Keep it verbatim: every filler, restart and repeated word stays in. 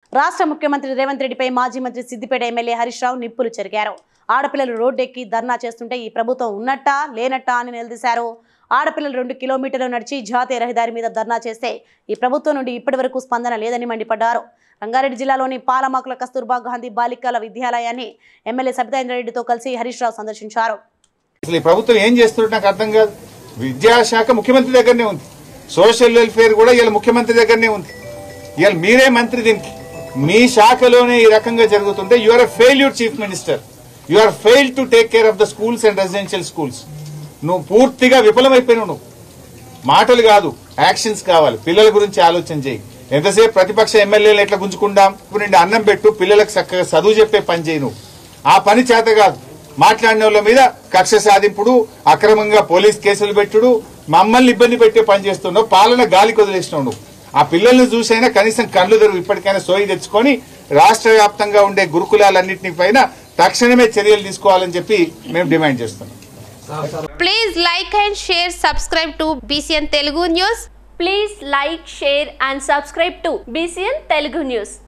రాష్ట్ర ముఖ్యమంత్రి రేవంత్ రెడ్డిపై మాజీ మంత్రి సిద్దిపేట ఎమ్మెల్యే హరీష్ రావు నిప్పులు చెరిగారు. ఆడపిల్లలు రోడ్డెక్కి ధర్నా చేస్తుంటే ఈ ప్రభుత్వం ఉన్నట్టా లేనట్టా అని నిలదీశారు. ఆడపిల్లలు రెండు కిలోమీటర్లు నడిచి జాతీయ రహదారి మీద ధర్నా చేస్తే ఈ ప్రభుత్వం నుండి ఇప్పటి వరకు స్పందన లేదని మండిపడ్డారు. రంగారెడ్డి జిల్లాలోని పాలమాకుల కస్తూర్బా గాంధీ బాలికల విద్యాలయాన్ని ఎమ్మెల్యే సబితా రెడ్డితో కలిసి హరీష్ రావు సందర్శించారు. ఈ ప్రభుత్వం ఏం చేస్తున్నట్టు నాకు అర్థం కాదు. విద్యాశాఖ ముఖ్యమంత్రి దగ్గరనే ఉంది, సోషల్ వెల్ఫేర్ కూడా ఇలా ముఖ్యమంత్రి దగ్గరనే ఉంది. ఇవాళ మీరే మంత్రి, దీనికి మీ శాఖలోనే ఈ రకంగా జరుగుతుంటే you are a failure chief minister. You are fail to take care of the schools and residential schools. నువ్వు పూర్తిగా విఫలమైపోయినావు. నువ్వు మాటలు కాదు, యాక్షన్స్ కావాలి. పిల్లల గురించి ఆలోచన చేయి. ఎంతసేపు ప్రతిపక్ష ఎమ్మెల్యేలు ఎట్లా గుంజుకుందాం, నిండి అన్నం పెట్టు, పిల్లలకు చక్కగా చదువు చెప్పే పని చేయి. నువ్వు ఆ పని చేత కాదు. మాట్లాడిన వాళ్ళ మీద కక్ష సాధింపుడు, అక్రమంగా పోలీస్ కేసులు పెట్టుడు, మమ్మల్ని ఇబ్బంది పెట్టే పని చేస్తున్నావు. పాలన గాలికి వదిలేసినావు. నువ్వు ఆ పిల్లల్ని చూసైనా కనీసం కళ్ళు తెరువు, ఇప్పటికైనా సోయి తెచ్చుకొని రాష్ట్ర వ్యాప్తంగా ఉండే గురుకులాలన్నింటి పైన తక్షణమే చర్యలు తీసుకోవాలని చెప్పి మేము డిమాండ్ చేస్తున్నాం. Please like and share, subscribe to BCN Telugu news. Please like, share and subscribe to BCN Telugu news.